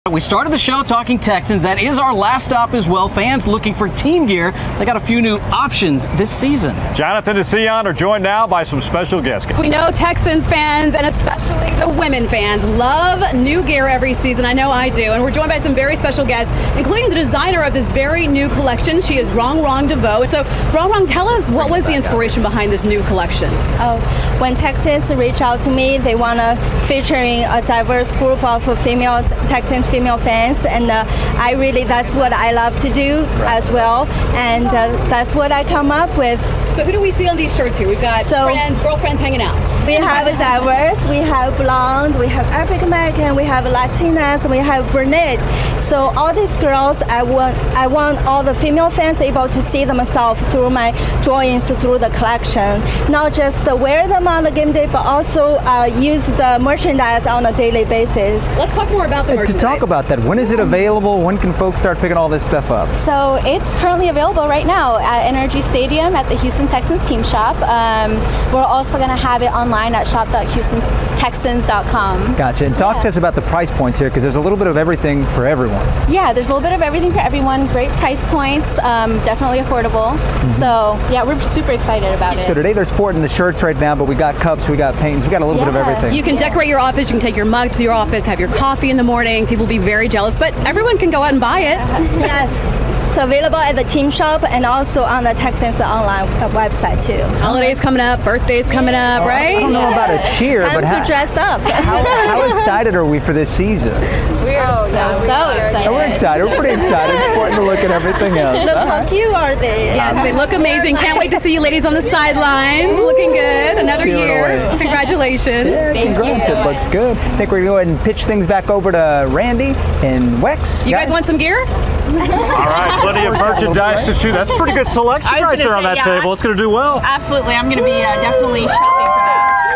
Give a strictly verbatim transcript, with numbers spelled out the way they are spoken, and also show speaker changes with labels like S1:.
S1: We started the show talking Texans. That is our last stop as well. Fans looking for team gear. They got a few new options this season.
S2: Jonathan and Sion are joined now by some special guests.
S3: We know Texans fans, and especially the women fans, love new gear every season. I know I do. And we're joined by some very special guests, including the designer of this very new collection. She is Rong Rong DeVoe. So, Rong Rong, tell us, what was the inspiration behind this new collection?
S4: Oh, when Texans reach out to me, they want to featuring a diverse group of female Texans female fans, and uh, I really, that's what I love to do as well, and uh, that's what I come up with.
S3: So who do we see on these shirts here? We've got
S4: so,
S3: friends, girlfriends hanging out.
S4: We have diverse, we have blonde, we have African American, we have Latinas, we have brunette. So all these girls, I want, I want all the female fans able to see themselves through my drawings, through the collection. Not just uh, wear them on the game day, but also uh, use the merchandise on a daily basis.
S3: Let's talk more about the merchandise.
S5: To talk about that, when is it available? When can folks start picking all this stuff up?
S6: So it's currently available right now at Energy Stadium at the Houston Texans team shop. Um, we're also going to have it online at shop dot houston texans dot com.
S5: Gotcha. And talk
S6: yeah.
S5: to us about the price points here, because there's a little bit of everything for everyone.
S6: Yeah, there's a little bit of everything for everyone. Great price points, um, definitely affordable. Mm-hmm. So yeah, we're super excited about
S5: so
S6: it.
S5: So today they're sporting the shirts right now, but we got cups, we got paintings, we got a little
S6: yeah.
S5: bit of everything.
S3: You can
S6: yeah.
S3: decorate your office, you can take your mug to your office, have your coffee in the morning. People will be very jealous, but everyone can go out and buy it.
S4: Yes. It's available at the team shop and also on the Texans online website too.
S3: Holidays coming up, birthdays coming up,
S5: oh,
S3: right?
S5: I don't know about a cheer,
S4: Time
S5: but
S4: to
S5: how,
S4: dress up.
S5: how, how excited are we for this season?
S6: We're oh, so, no, so excited.
S5: Oh, we're excited. We're pretty excited. It's important to look at everything else.
S4: Look
S5: All
S4: how
S5: right.
S4: cute are they?
S3: Yes, they look amazing. Can't wait to see you ladies on the sidelines. Looking good. Another
S5: Cheering
S3: year.
S5: away.
S3: Congratulations.
S5: Yeah, congrats. It looks good. I think we're going to go ahead and pitch things back over to Randy and Wex.
S3: You guys want some gear?
S2: All right, plenty of merchandise to choose. That's a pretty good selection right there on
S7: say,
S2: that
S7: yeah,
S2: table. It's going to do well.
S7: Absolutely. I'm going to be uh, definitely shopping for that.